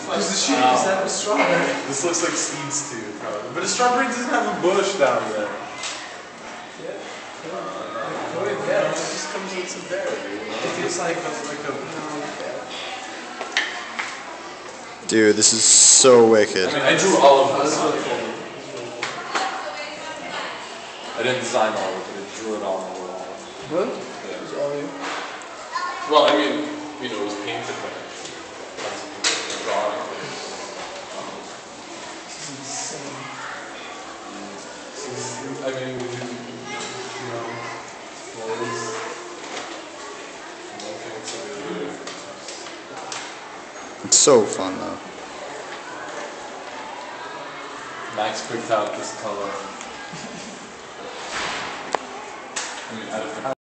Because the shape is that of a strawberry. This looks like seeds too, probably. But a strawberry doesn't have a bush down there. Yeah. It just comes with some berry. It feels like a Dude, this is so wicked. I mean, I drew all of this. I didn't design all of it, but I drew it all on the wall. What? Yeah. It was all you. Well, I mean, it was painted, but drawing. This is insane. I mean, we did, clothes. It's so fun though. Max picked out this color. I mean, out of